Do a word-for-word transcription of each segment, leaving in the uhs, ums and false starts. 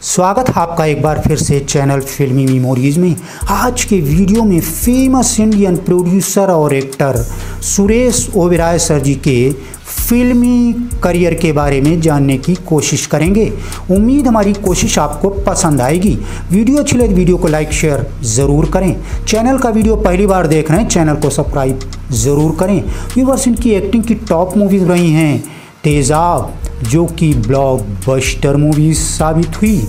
स्वागत है आपका एक बार फिर से चैनल फिल्मी मेमोरीज में। आज के वीडियो में फेमस इंडियन प्रोड्यूसर और एक्टर सुरेश ओबेरॉय सर जी के फिल्मी करियर के बारे में जानने की कोशिश करेंगे। उम्मीद हमारी कोशिश आपको पसंद आएगी। वीडियो अच्छी लगे वीडियो को लाइक शेयर ज़रूर करें। चैनल का वीडियो पहली बार देख रहे हैं चैनल को सब्सक्राइब ज़रूर करें। व्यूअर्स, इनकी एक्टिंग की टॉप मूवीज़ रही हैं तेजाब, जो कि ब्लॉकबस्टर मूवी साबित हुई,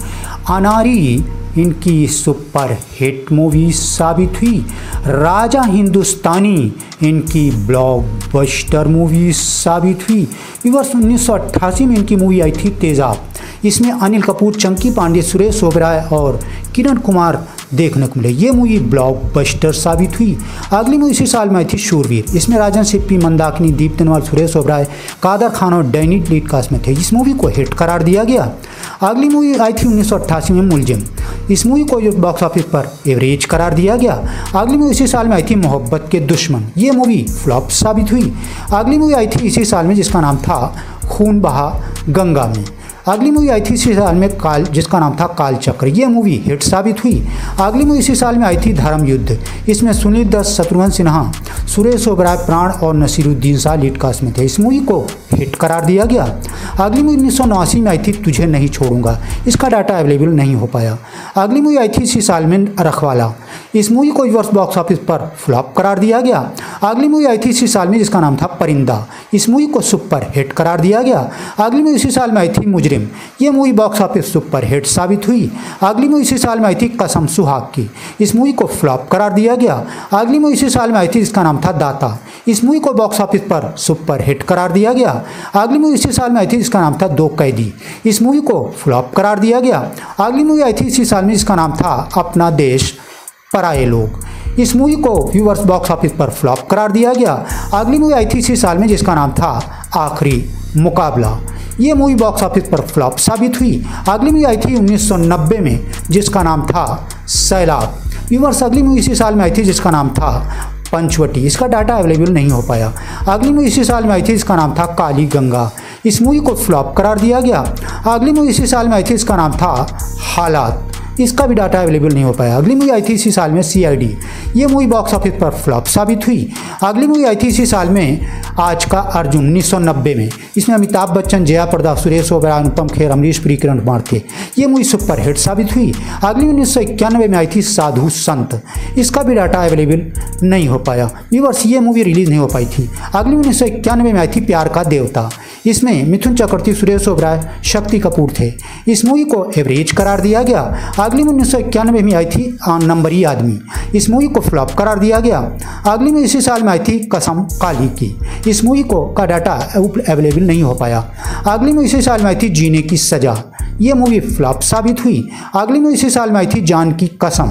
अनारी इनकी सुपर हिट मूवी साबित हुई, राजा हिंदुस्तानी इनकी ब्लॉकबस्टर मूवी साबित हुई। वर्ष उन्नीस सौ अट्ठासी में इनकी मूवी आई थी तेजाब। इसमें अनिल कपूर, चंकी पांडे, सुरेश ओबेरॉय और किरण कुमार देखने को मिले। ये मूवी ब्लॉकबस्टर साबित हुई। अगली मूवी इसी साल में आई थी शूरवीर। इसमें राजन सिप्पी, मंदाकिनी, दीप तनवाल, सुरेश ओबेरॉय, कादर खान और डैनी लीड कास्ट में थे। इस मूवी को हिट करार दिया गया। अगली मूवी आई थी उन्नीस सौ अट्ठासी में मुलजिम। इस मूवी को बॉक्स ऑफिस पर एवरेज करार दिया गया। अगली मूवी इसी साल में आई थी मोहब्बत के दुश्मन। ये मूवी फ्लॉप साबित हुई। अगली मूवी आई थी इसी साल में जिसका नाम था खून बहा गंगा में। अगली मूवी आई थी इसी साल में काल जिसका नाम था काल चक्र। ये मूवी हिट साबित हुई। अगली मूवी इसी साल में आई थी धर्म युद्ध। इसमें सुनील दत्त, शत्रुघ्न सिन्हा, सुरेश ओबेरॉय, प्राण और नसीरुद्दीन शाह लीड कास्ट में थे। इस मूवी को हिट करार दिया गया। अगली मूवी उन्नीस सौ नवासी में आई थी तुझे नहीं छोड़ूंगा। इसका डाटा अवेलेबल नहीं हो पाया। अगली मूवी आई थी इसी साल में रखवाला। इस मूवी को वर्ष बॉक्स ऑफिस पर फ्लॉप करार दिया गया। अगली मूवी आई थी इसी साल में जिसका नाम था परिंदा। इस मूवी को सुपर हिट करार दिया गया। अगली मूवी इसी साल में आई थी मुजरिम। ये movie box office super hit साबित हुई। अगली मूवी इसी साल में आई थी कसम सुहाग की। इस मूवी को फ्लॉप करार दिया गया। अगली मूवी इसी साल में आई थी जिसका नाम था दाता। इस मूवी को बॉक्स ऑफिस पर सुपर हिट करार दिया गया। अगली मूवी इसी साल में आई थी जिसका नाम था दो कैदी। इस मूवी को फ्लॉप करार दिया गया। अगली मूवी आई थी इसी साल में जिसका नाम था अपना देश पराये लोग। इस मूवी को व्यूअर्स बॉक्स ऑफिस पर फ्लॉप करार दिया गया। अगली मूवी आई थी इसी साल में जिसका नाम था आखिरी मुकाबला। ये मूवी बॉक्स ऑफिस पर फ्लॉप साबित हुई। अगली मूवी आई थी उन्नीस सौ नब्बे में जिसका नाम था सैलाब। व्यूअर्स, अगली मूवी इसी साल में आई थी जिसका नाम था पंचवटी। इसका डाटा अवेलेबल नहीं हो पाया। अगली मूवी इसी साल में आई थी इसका नाम था काली गंगा। इस मूवी को फ्लॉप करार दिया गया। अगली मूवी इसी साल में आई थी इसका नाम था हालात। इसका भी डाटा अवेलेबल नहीं हो पाया। अगली मूवी आई थी इसी साल में सी आई डी। ये मूवी बॉक्स ऑफिस पर फ्लॉप साबित हुई। अगली मूवी आई थी इसी साल में आज का अर्जुन उन्नीस सौ नब्बे में। इसमें अमिताभ बच्चन, जया प्रदा, सुरेश ओबेरॉय, अनुपम खेर, अमरीश पुरी, किरण कुमार थे। ये मूवी सुपर हिट साबित हुई। अगली उन्नीस सौ इक्यानवे में आई थी साधु संत। इसका भी डाटा अवेलेबल नहीं हो पाया। व्यूअर्स, ये मूवी रिलीज नहीं हो पाई थी। अगली उन्नीस सौ इक्यानवे में आई थी प्यार का देवता। इसमें मिथुन चक्रवर्ती, सुरेश ओबेरॉय, शक्ति कपूर थे। इस मूवी को एवरेज करार दिया गया। अगली में उन्नीस सौ इक्यानवे में आई थी नंबरी आदमी। इस मूवी को फ्लॉप करार दिया गया। अगली में इसी साल में आई थी कसम काली की। इस मूवी को का डाटा अवेलेबल नहीं हो पाया। अगली में इसी साल में आई थी जीने की सजा। ये मूवी फ्लॉप साबित हुई। अगली में इसी साल में आई थी जान की कसम।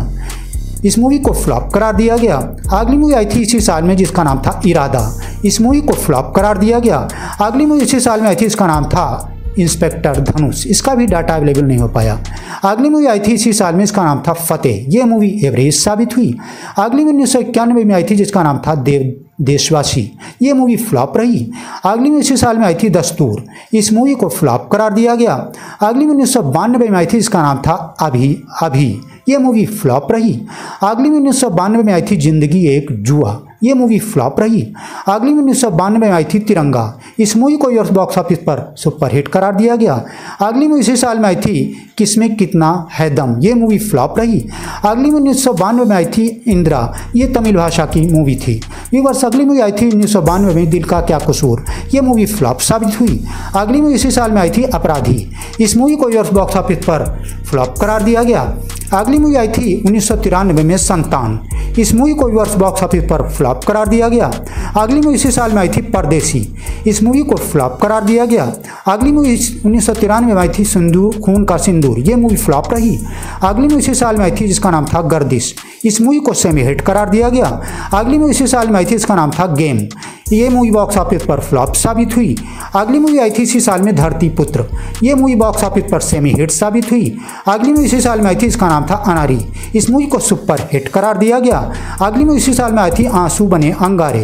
इस मूवी को फ्लॉप करार दिया गया। अगली मूवी आई थी इसी साल में जिसका नाम था इरादा। इस मूवी को फ्लॉप करार दिया गया। अगली मूवी इसी साल में आई थी इसका नाम था इंस्पेक्टर धनुष। इसका भी डाटा अवेलेबल नहीं हो पाया। अगली मूवी आई थी इसी साल में, इसका नाम था फतेह। ये मूवी एवरेज साबित हुई। अगली मूवी उन्नीस सौ इक्यानवे में आई थी जिसका नाम था देव देशवासी। ये मूवी फ्लॉप रही। अगली में इसी साल में आई थी दस्तूर। इस मूवी को फ्लॉप करार दिया गया। अगली में उन्नीस सौ बानवे में आई थी इसका नाम था अभी अभी। ये मूवी फ्लॉप रही। अगली में उन्नीस सौ बानवे में आई थी जिंदगी एक जुआ। ये मूवी फ्लॉप रही। अगली में उन्नीस सौ बानवे में आई थी तिरंगा। इस मूवी को यूएस बॉक्स ऑफिस पर सुपर हिट करार दिया गया। अगली में इसी साल में आई थी किसमें कितना है दम। ये मूवी फ्लॉप रही। अगली में उन्नीस सौ बानवे में आई थी इंदिरा। ये तमिल भाषा की मूवी थी। व्यूअर्स, अगली मूवी आई थी उन्नीस सौ बानवे में दिल का क्या कसूर। ये मूवी फ्लॉप साबित हुई। अगली मूवी इसी साल में आई थी अपराधी। इस मूवी को यूएस बॉक्स ऑफिस पर फ्लॉप करार दिया गया। अगली मूवी आई थी उन्नीस सौ तिरानवे में संतान। इस मूवी को यूएस बॉक्स ऑफिस पर फ्लॉप करार दिया गया। अगली मूवी इसी साल में आई थी परदेसी। इस मूवी को फ्लॉप करार दिया गया। अगली मूवी उन्नीस सौ तिरानवे में आई थी सिंदूर खून का सिंदूर। ये मूवी फ्लॉप रही। अगली मूवी इसी साल में आई थी जिसका नाम था गर्दिश। इस मूवी को सेमी हिट करार दिया गया। अगली मूवी इसी साल में आई थी इसका नाम था गेम। ये मूवी बॉक्स ऑफिस पर फ्लॉप साबित हुई। अगली मूवी आई थी इसी साल में धरती पुत्र। ये मूवी बॉक्स ऑफिस पर सेमी हिट साबित हुई। अगली मूवी इसी साल में आई थी इसका नाम था अनारी। इस मूवी को सुपर हिट करार दिया गया। अगली मूवी इसी साल में आई थी आंसू बने अंगारे।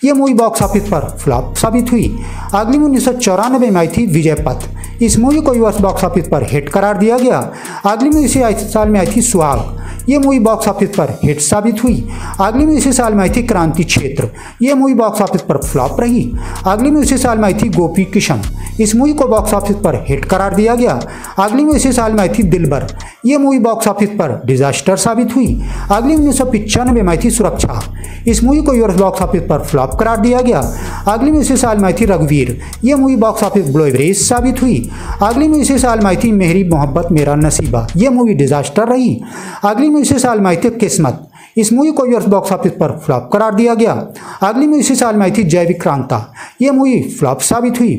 ये मूवी बॉक्स ऑफिस पर फ्लॉप साबित हुई। अगली मूवी उन्नीस सौ चौरानवे में आई थी विजय पथ। इस मूवी को यूएस बॉक्स ऑफिस पर हिट करार दिया गया। अगली मूवी इसी साल में आई थी सुहाग। ये मूवी बॉक्स ऑफिस पर हिट साबित हुई। अगली मूवी इसी साल में आई थी क्रांति क्षेत्र। ये मूवी बॉक्स ऑफिस पर फ्लॉप रही। अगली मूवी इसी साल में आई थी गोपी किशन। इस मूवी को बॉक्स ऑफिस पर हिट करार दिया गया। अगली मूवी इसी साल में आई थी दिलबर। ये मूवी बॉक्स ऑफिस पर डिजास्टर साबित हुई। अगली उन्नीस सौ पिचानवे में आई थी सुरक्षा। इस मूवी को यूएस बॉक्स ऑफिस पर फ्लॉप करार दिया गया। अगली मूवी इसी साल में आई थी रघुवीर। ये movie box office below average साबित हुई। अगली मूवी इसी साल में आई थी मेरी मोहब्बत मेरा नसीबा। ये मूवी डिजास्टर रही। अगली मूवी इसी साल में आई थी किस्मत। इस मूवी को यूएस बॉक्स ऑफिस पर फ्लॉप करार दिया गया। अगली मूवी इसी साल में आई थी जैविक क्रांता। ये मूवी फ्लॉप साबित हुई।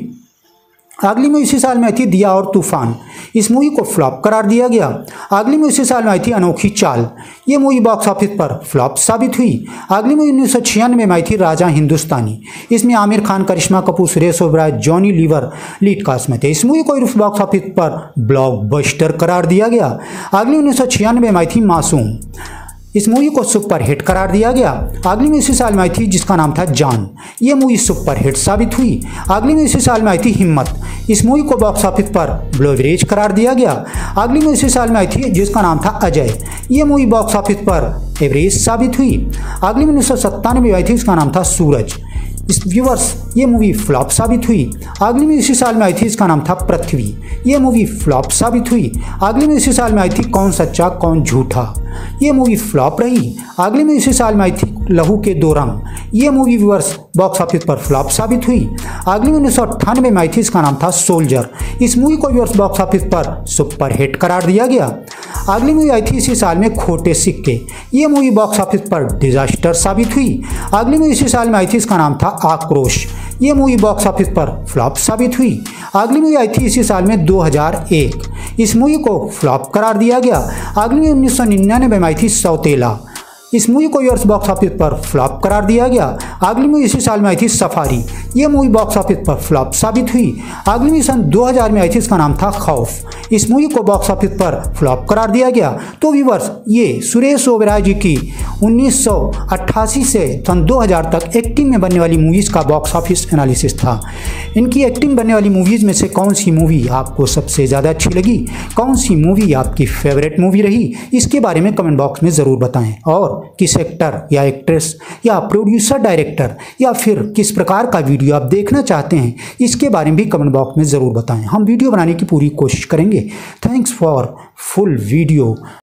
अगली मूवी इसी साल में आई थी दिया और तूफान। इस मूवी को फ्लॉप करार दिया गया। अगली मूवी इसी साल में आई थी अनोखी चाल। ये मूवी बॉक्स ऑफिस पर फ्लॉप साबित हुई। अगली मूवी उन्नीस सौ छियानवे में आई थी राजा हिंदुस्तानी। इसमें आमिर खान, करिश्मा कपूर, सुरेश ओबेरॉय, जॉनी लीवर लीड कास्ट में थे। इस मूवी को बॉक्स ऑफिस पर ब्लॉकबस्टर करार दिया गया। अगली उन्नीस सौ छियानवे में आई थी मासूम। इस मूवी को सुपर हिट करार दिया गया। अगली मूवी इसी साल में आई थी जिसका नाम था जान। ये मूवी सुपर हिट साबित हुई। अगली मूवी इसी साल में आई थी हिम्मत। इस मूवी को बॉक्स ऑफिस पर ब्लो एवरेज करार दिया गया। अगली मूवी इसी साल में आई थी जिसका नाम था अजय। ये मूवी बॉक्स ऑफिस पर एवरेज साबित हुई। अगली उन्नीस सौ सत्तानवे में आई थी इसका नाम था सूरज। इस व्यूवर्स ये मूवी फ्लॉप साबित हुई। अगली मूवी इसी साल में आई थी इसका नाम था पृथ्वी। ये मूवी फ्लॉप साबित हुई। अगली मूवी इसी साल में आई थी कौन सच्चा कौन झूठा। ये मूवी फ्लॉप रही। अगली मूवी इसी साल में आई थी लहू के दो रंग। ये मूवी व्यूवर्स बॉक्स ऑफिस पर फ्लॉप साबित हुई। अगली उन्नीस सौ अट्ठानवे में आई थी इसका नाम था सोल्जर। इस मूवी को व्यूवर्स बॉक्स ऑफिस पर सुपर हिट करार दिया गया। अगली मूवी आई थी इसी साल में खोटे सिक्के। ये मूवी बॉक्स ऑफिस पर डिजास्टर साबित हुई। अगली मूवी इसी साल में आई थी इसका नाम था आक्रोश। ये मूवी बॉक्स ऑफिस पर फ्लॉप साबित हुई। अगली मूवी आई थी इसी साल में दो हज़ार एक। इस मूवी को फ्लॉप करार दिया गया। अगली मूवी उन्नीस सौ निन्यानवे में आई थी सौतेला। इस मूवी को यूएस बॉक्स ऑफिस पर फ्लॉप करार दिया गया। अगली मूवी इसी साल में आई थी सफारी। ये मूवी बॉक्स ऑफिस पर फ्लॉप साबित हुई। अगली मूवी सन दो हज़ार में आई थी, इसका नाम था खौफ। इस मूवी को बॉक्स ऑफिस पर फ्लॉप करार दिया गया। तो व्यूअर्स ये सुरेश ओबेरॉय जी की उन्नीस सौ अट्ठासी से सन दो हज़ार तक एक्टिंग में बनने वाली मूवीज़ का बॉक्स ऑफिस एनालिसिस था। इनकी एक्टिंग बनने वाली मूवीज़ में से कौन सी मूवी आपको सबसे ज़्यादा अच्छी लगी, कौन सी मूवी आपकी फेवरेट मूवी रही, इसके बारे में कमेंट बॉक्स में ज़रूर बताएं। और किस एक्टर या एक्ट्रेस या प्रोड्यूसर डायरेक्टर या फिर किस प्रकार का वीडियो आप देखना चाहते हैं, इसके बारे में भी कमेंट बॉक्स में ज़रूर बताएं। हम वीडियो बनाने की पूरी कोशिश करेंगे। Thanks for full video.